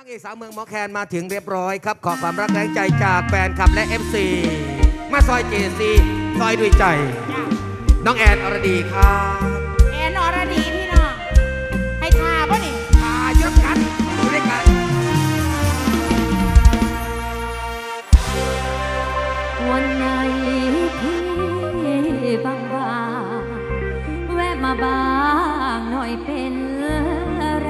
างเอกสาวเมืองหมอแคนมาถึงเรียบร้อยครับขอความรักแรงใจจากแฟนคลับและ FC มาซอยเจซีซอยด้วยใจน้องแอนอรดีครับแอนอรดีพี่น้องให้ทาป่ะนี่ทาเยอะกันอยู่ด้วยกันวันไหนพี่บางแวะมาบ้างหน่อยเป็นไร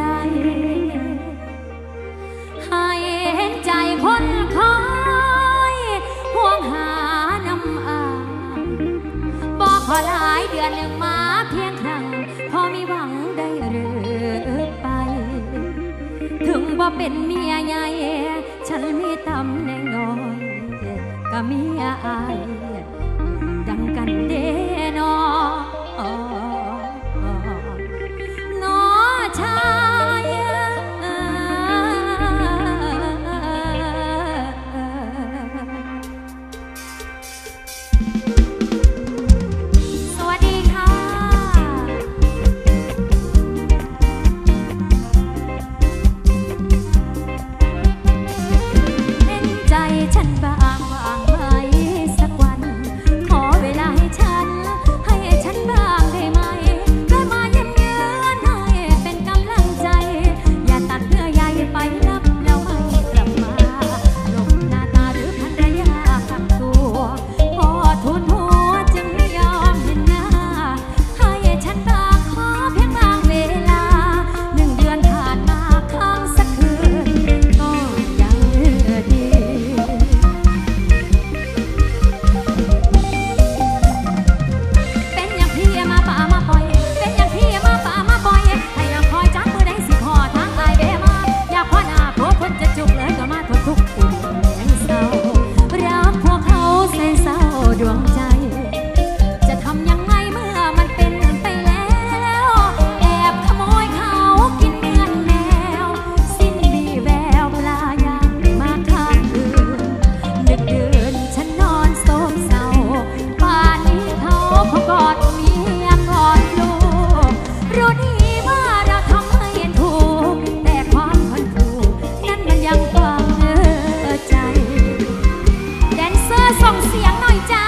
ให้เห็นใจคนคอยห่วงหาน้ำอาบอกขอหลายเดือนหนึ่งมาเพียงครั้งพอมีหวังได้หรือไปถึงว่าเป็นเมียใหญ่ฉันมีตำแหน่งน้อยก็เมียอายดังกันเด้นอชายสวัสดีค่ะเห็นใจฉันบ้างไหมสักวันขอเวลาให้ฉันบ้างได้ไหมได้มาเยี่ยมเยือนให้เป็นกำลังใจอย่าตัดเนื้อใยไปนับแล้วไม่กลับมาหลบหน้าตาหรือภรรยาขับตัวพอทุนหัวจึงไม่ยอมเห็นหน้าให้ฉันบ้างขอเพียงบางเวลา1 เดือนผ่านมาค้างสักคืนก็ยังดีเป็นอย่างพี่มาป่ามาปล่อยเป็นอย่างพี่มาป่ามาปล่อยให้ยังคอยจับมือได้สิพอทางอายเบมาอยากพ่อหน้าพวกคนจะจุกเลยก็มาทนทุกข์อุ่นแรงเศร้ารักพวกเขาแสนเศร้าดวงใจจะทำยังไงเมื่อมันเป็นไปแล้วแอบขโมยเขากินเงินแมวสิ้นมีแววปลายางมาข้างคืนดึกดื่นฉันนอนโศกเศร้าป่านนี้เขาพอกอดเมียกอดลูกรู้ดีว่าเราทำให้ถูกแต่ความคนถูกนั้นมันยังฝังใจแดนเซอร์ส่งเสียงหน่อยจ้า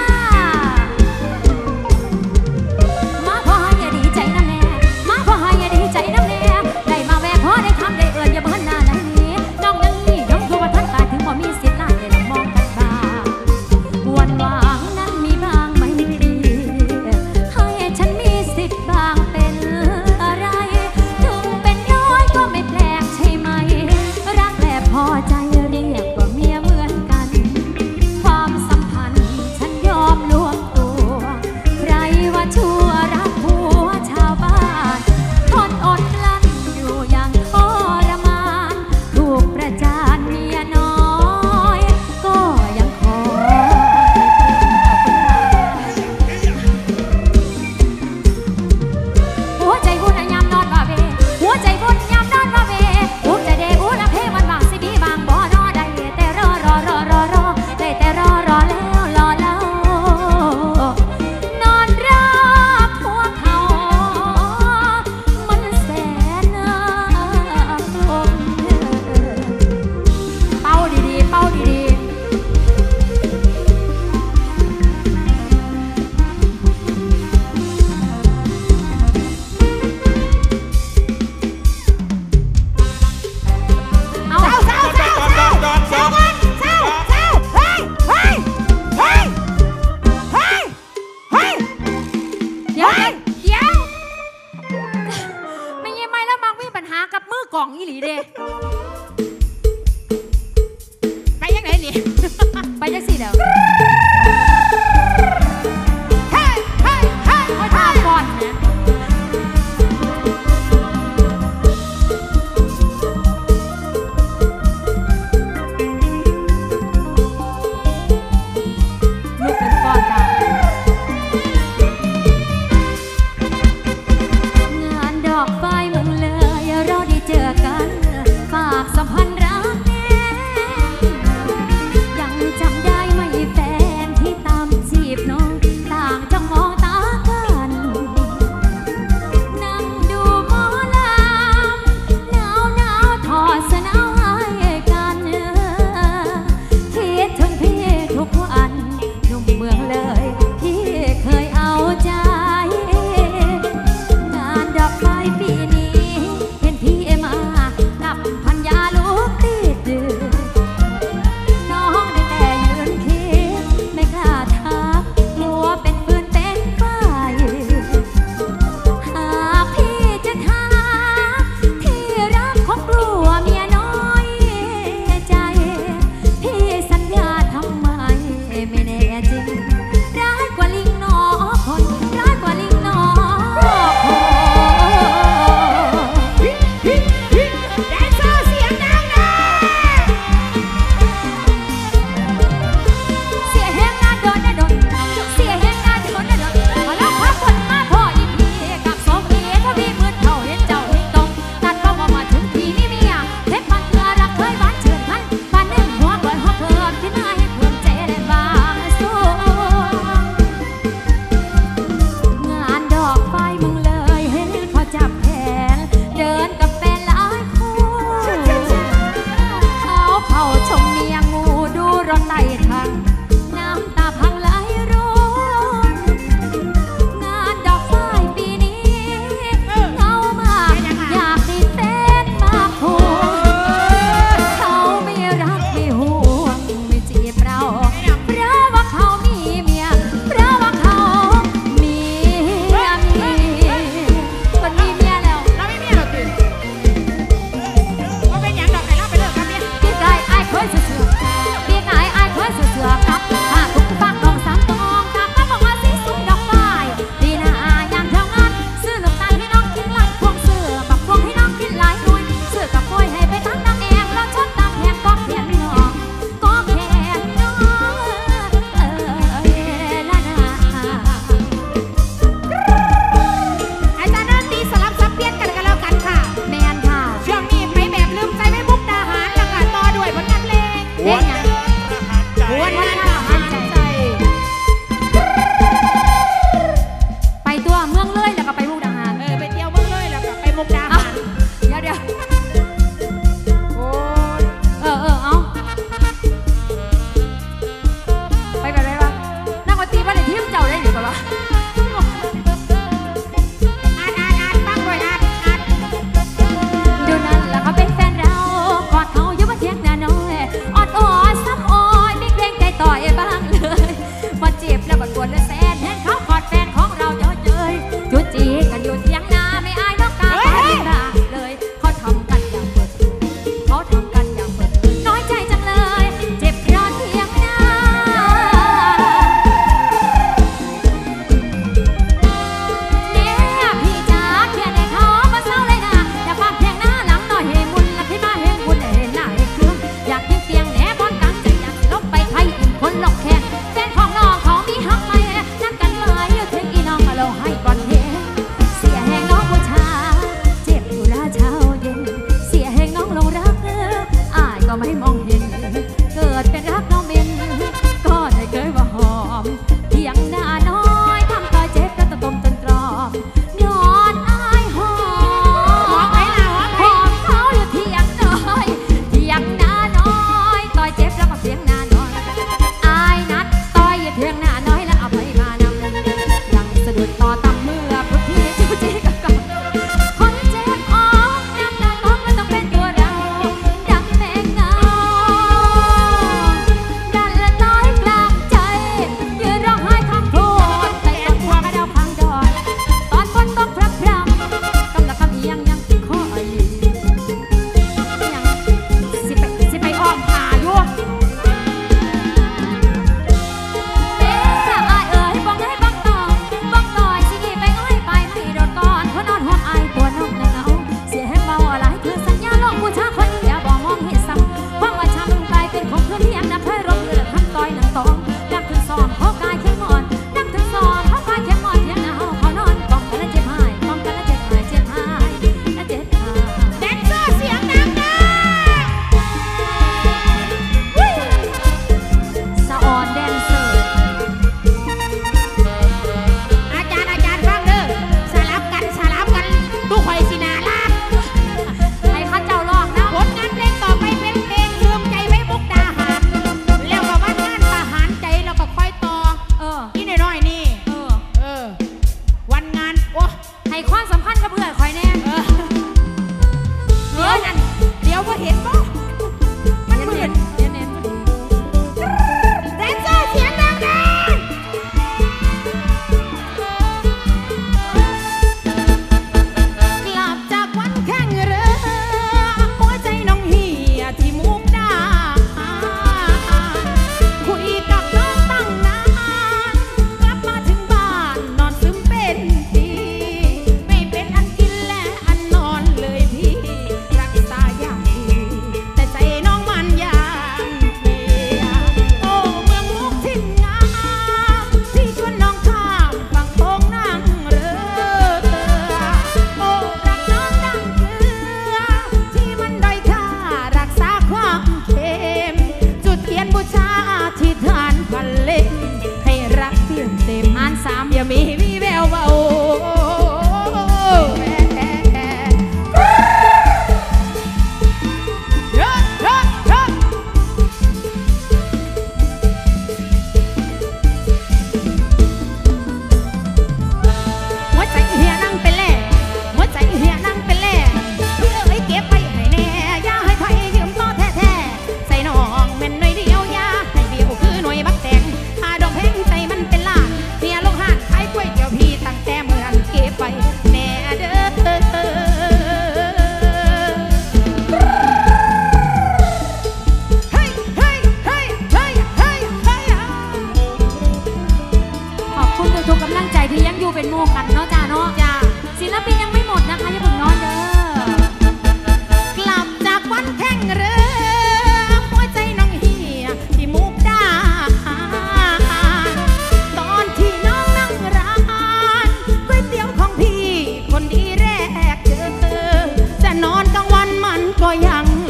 มาพอให้อย่าดีใจน้ำแน่มาพอให้อย่าดีใจน้ำแน่ได้มาแวะพอได้คำได้เอิญอย่าเบิ่นหน้าไหนนี้น้องนั้นนี่ยกตัวท่านตาถึงบ่มีสิทธิ์ลาดได้ลองมองกันบ้างวันวางนั้นมีบ้างไหมพี่ให้ฉันมีสิทธิ์บ้างเป็นอะไรถึงเป็นน้อยก็ไม่แปลกใช่ไหมรักและพอใจเรียกว่าเมียเหมือนกันความสัมพันธ์ฉันยอมรวมตัวใครว่าชั่วรักผัวชาวบ้านทนอดกลั้นอยู่อย่างทรมานถูกประจานเมียน้อยก็ยังคอยหัวใจบุญยามนอนว่าเวหัวใจบุญยามนอนว่าเวหัวใจเดอุละเพมันบางสิบีบางบ่นอได้แต่รอได้แต่รอแล้วรอแล้วนอนรักหัวเขามันแสนกลมเป่าดีๆเป่าดีๆเอาเศร้าเฮ้ยเดี๋ยวไม่ยังไม่แล้วมังมีปัญหากับมือกล่องอีหลีเด้ไปยังไงนี่ไปจังสิเดี๋ยวโอ้ยท่าก่อนนะลูกเป็นก้อนตางานดอกไฟเมืองเลยเราได้เจอกันฝาก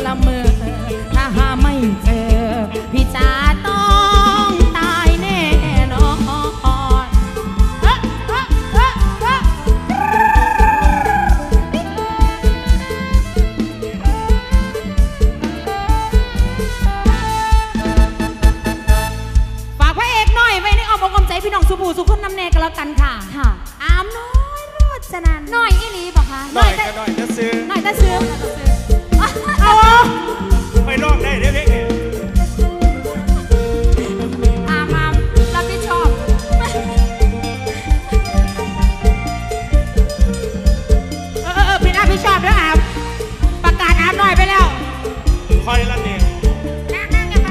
ละเมอถ้าหาไม่เจอพี่จ๋าต้องตายแน่นอนฝากพระเอกหน่อยไว้ในอ้อมอกอ้อมใจพี่น้องสุภูสุขคนนำแน่กันแล้วกันค่ะค่ะอามน้อยรอดชนะหน่อยอีหลีบอกค่ะหน่อยก็หน่อยจะซื้อหน่อยตาซื้อเอาไม่ร้องได้เดี๋ยวเพลงนี้อามรับผิดชอบพี่น่าพี่ชอบด้วยอามประกาศอามหน่อยไปแล้วคอยละเนี่ยนั่งกันมา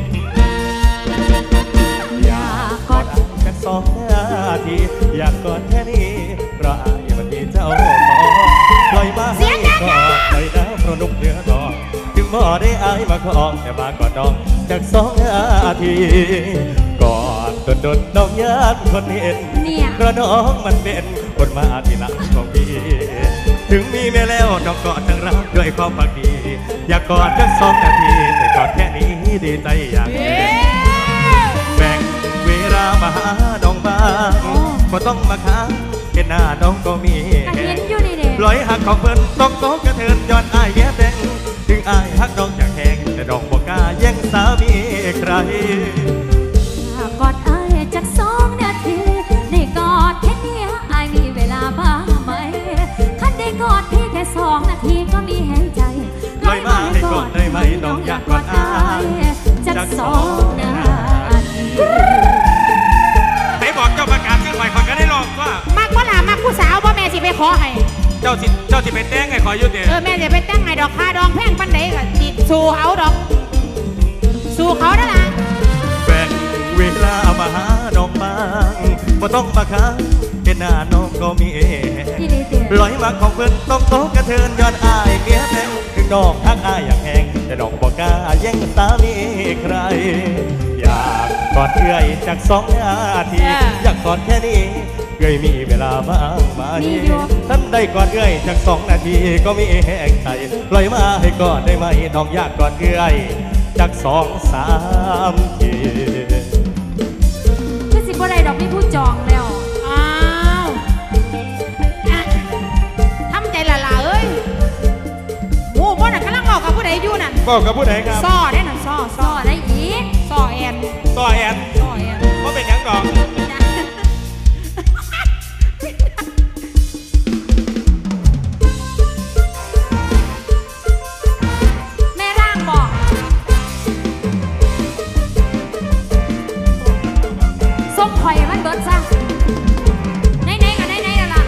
อยากกอดกัน2 นาทีอยากกอดแค่นี้เพราะอายวันนี้เจ้าขอปล่อยมาให้กอดปล่อยน้ำเพราะนุ่มเนื้อทองถึงบ่ได้อายมาคองแต่มากอดน้องจาก2 นาทีกอดโดนน้องยากคนเห็นเนี่ยเพราะน้องมันเป็นคนมาทีหลังของพี่ถึงมีแม่แล้วน้องกอดทั้งรักด้วยความฝักดีอยากกอดแค่2 นาทีแต่กอดแค่นี้ดีใจอย่างเดียวแบ่งเวลามาหาน้องบ้างก็ต้องมาค้างเห็นหน้าน้องก็มีกระเห็นอยู่นี่เด็กปล่อยหักของเพิ่นต้องโตกระเทินย้อนอายแย่แดงถึงอายหักน้องอยากแข่งแต่น้องบอกกล้าแย่งสามีใครกอดอายจาก2 นาทีได้กอดแค่นี้อายมีเวลาบ้างไหมคันได้กอดพี่แค่2 นาทีก็มีแห่งใจปล่อยมาให้กอดได้ไหมน้องอยากกอดอายจาก2 นาทีไหนบอกเจ้าประกาศขึ้นใหม่ขอกันได้ลองว่ามักบ่ล่ะมักผู้สาวบ่แม่สิไปขอให้เจ้าสิไปแต่งไงขอยุติแม่สิไปแต่งให้ดอกค่าดองแพงปานใดก็สิสู้เอาดอกสู้เขาได้ล่ะแบ่งเวลามาหาน้องบ้างบ่ต้องมาค้างเห็นหน้าน้องก็มีที่ดีเด็ดปล่อยมาของเพิ่นต้องโตกระเทินย้อนอายเมียแดงถึงน้องทักอายอยากแหงแต่น้องบอกกล้าแย่งสามีใคร อยากกอดเอื่อยจาก2 นาทีอยากกอดแค่นี้เอื่อยมีเวลาบ้างไหมท่านได้กอดเอื่อยจาก2 นาทีก็มีแห้งใจปล่อยมาให้กอดได้ไหมน้องอยากกอดเอื่อยจาก2-3 ทีคือสิบ่ได้ดอกมีผู้จองแล้วอ้าวอ่ะทำใจละล่ะเอ้ยหมู่บ่น่ะกำลังบอกกับผู้ใดอยู่นั่นบอกกับผู้ใดครับซ้อได้นั่นซ้อซอได้อีกซ้อแอนต่อแอนซ้อแอนว่าเป็นหยังดอกแม่ร่างบอกส่งข่อยมันเบิดซะไหนๆกันไหนๆกันล่ะ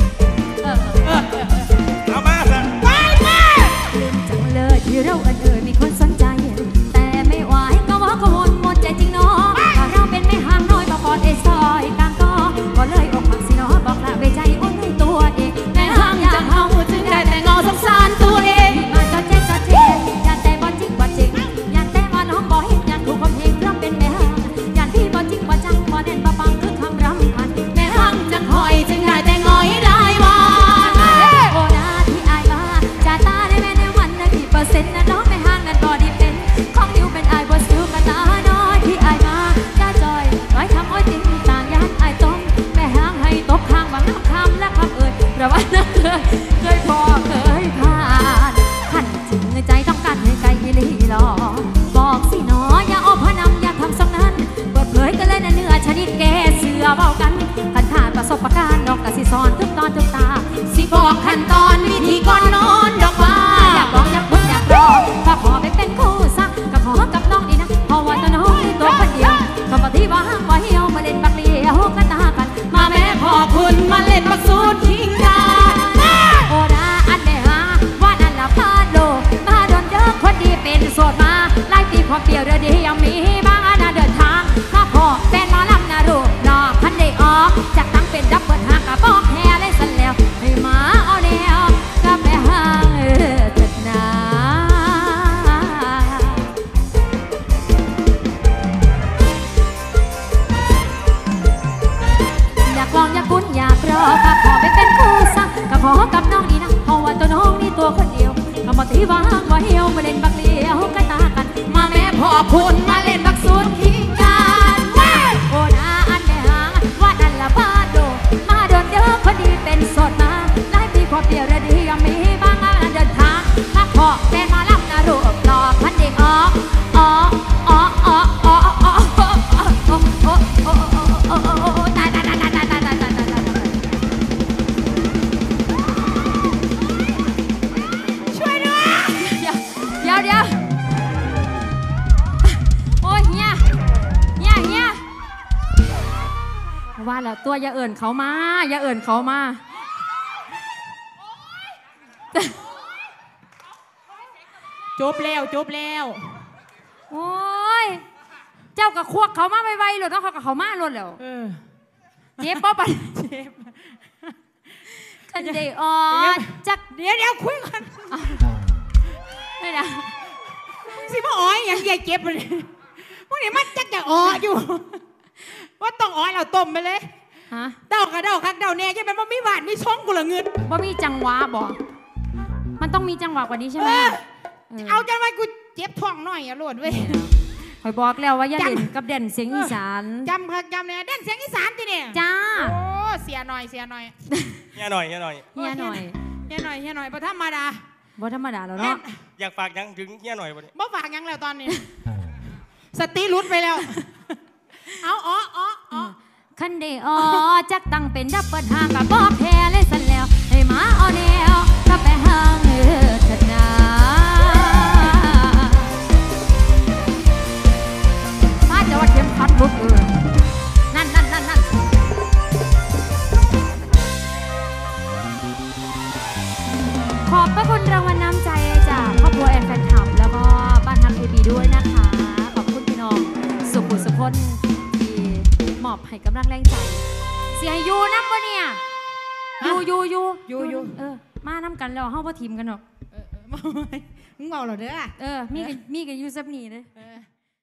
เอามาซะจังเลยที่เรามีคนสนใจ แต่ไม่ไหวก็ว่าขโมยหมดใจจริงเนาะถ้าเราเป็นแม่ห้างน้อยมาพอได้ซอยกลางก็เลยอกหักสิเนาะบอกลาไปใจอ้นให้ตัวเองแม่ห้างจังเฮาจึงได้แต่งอสงสารตัวเองมาจอดเจ๊ยันแต่บ่จริงบ่จริงยันแต่ว่าน้องบ่เห็นยันถูกความเพลงรำเป็นแม่ห้างยันพี่บ่จริงบ่จังบ่เน้นบ่ฟังคือคำรำพันแม่ห้างจังคอยจึงได้แต่งอยได้วันโอ้นาที่อายมาจะตาได้แม่ในวันนั้นกี่เปอร์เซ็นต์นะน้องแม่ห้างนั้นบ่ดีเป็นของนิ้วเป็นอายบ่ซื้อกันตาน้อยที่อายมาจะจอยน้อยทำอ้อยจริงต่างยันอายต้มแม่ห้างให้ตบข้างบางน้ำคำและคำเอ่ยประวัตินั้นเคยพอเคยผ่านขันจริงใจต้องการให้ไกลให้ลีหลอบอกสิหนออย่าอ้อมพนำอย่าทำสองนั้นเปิดเผยกันเลยนะเนื้อชนิดแกเสือเบากันขันขาดประสบการณ์น้องกะสิสอนทุกตอนทุกตาสิบอกขั้นตอนวิธีก่อนนอนดอกว่าอยากบอกอยากพูดอยากรอถ้าขอไปเป็นคู่ซักก็ขอกับน้องดีนะเพราะว่าตัวน้องในตัวคนเดียวคำว่าที่ว่าห้างว่าเหี่ยวมาเล่นบักเลี้ยวกันตากันมาแม่พ่อคุณมาเล่นบักสูดทิ้งกันโอ้นาอันแม่หาว่านั่นละพาโลมาโดนเด้อคนดีเป็นโสดมาไล่ตีความเปรี้ยวเดือดดียังมีบางอันเดินทางข้าพ่อแฟนมาลำนารูรอคันได้ออกจากตั้งเป็นดับเบิลหางกะบอกแฮ่เลยสันแล้วให้มาเอาแนวกับแม่ห้างเถิดนาอยากลองอยากคุ้นอยากรอข้าขอไปเป็นคู่ซักก็ขอกับน้องนี่นะเพราะว่าตัวน้องนี่ตัวคนเดียวคำว่าที่ว่างว่าเหี่ยวมาเล่นคุณมาเล่นบักสูนขี้การโอ้นาอันแม่หางว่าอันละบ้าโดมาโดนเด้อคนดีเป็นโสดมาหลายปีความเดียวระดียังมีบางงานเดินทางมาขอแฟนมาลับนารูปหล่อพันเด็กออกตายช่วยด้วยเดี๋ยวโอ้ยเฮียว่าแล้วตัวอย่าเอิ่นเขามาจบแล้วโอ้ยเจ้ากับควกเขามาไวๆหลดเนาะเขากับเขามาหลดแล้วเจ็บป๊อปเจ็บกันเดออจักเดี๋ยวคุยกันไม่นะสิมาอ้อยอย่างใหญ่เจ็บเลยพวกนี้มันจักจะอ้ออยู่ว่าต้องอ้อยเราต้มไปเลยฮะเดากระเดาคักเดาเนี่ยยังมันมีหวานมีช่องกูละเงินว่ามีจังหวะบ่มันต้องมีจังหวะกว่านี้ใช่ไหมเอาจังไว้กูเจ็บท้องหน่อยอย่าโหลดเว้ยคอยบอกแล้วว่าอย่าเล่นกับเด่นเสียงอีสานจำเนี่ยเด่นเสียงอีสานทีเนี่ยจ้าโอ้เสียหน่อยเฮียหน่อยบ่ธรรมดาแล้วเนาะอยากฝากยังถึงเฮียหน่อยบ่ฝากยังแล้วตอนนี้สติหลุดไปแล้วเอาคันเดอจักตั้งเป็นดับเบิลหางกับบอกแพ้เลยสันแล้วให้มาเอาแนวถ้าไปห่างถนามาจะว่าเข้มขัดลุกนั่นขอบพระคุณรางวัลน้ำใจจากครอบครัวแอนแฟนคลับแล้วก็บ้านฮักเอบีด้วยนะคะขอบคุณพี่น้องสุคนที่มอบให้กำลังแรงใจเสียยูน้ำปะเนี่ยยูมาน้ำกันแล้วเฮาบ่ทีมกันหรอกมึงเอาเหรอเด้อมีกันยูซับนี่เลย